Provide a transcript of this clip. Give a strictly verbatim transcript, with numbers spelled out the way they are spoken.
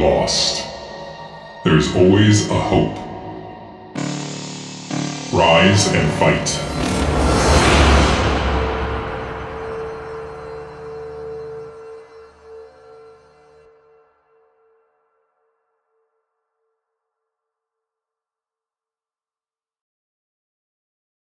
lost. There's always a hope. Rise and fight.